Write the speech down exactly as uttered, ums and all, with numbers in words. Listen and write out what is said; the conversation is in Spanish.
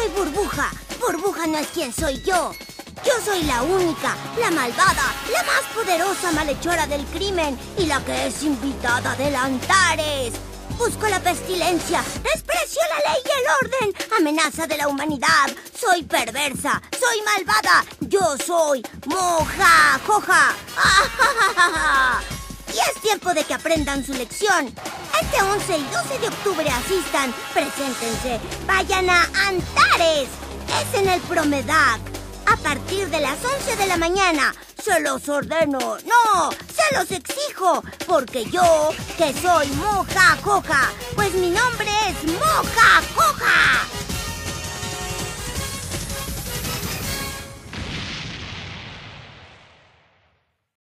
soy Burbuja. Burbuja no es quien soy yo. Yo soy la única, la malvada, la más poderosa malhechora del crimen y la que es invitada del Antares. Busco la pestilencia, desprecio la ley y el orden, amenaza de la humanidad. Soy perversa, soy malvada, yo soy Moja Joja. Y es tiempo de que aprendan su lección. Este once y doce de octubre asistan, preséntense, vayan a Antares. Es en el Promedac. A partir de las once de la mañana, se los ordeno, no, se los exijo, porque yo, que soy Moja Joja, pues mi nombre es Moja Joja.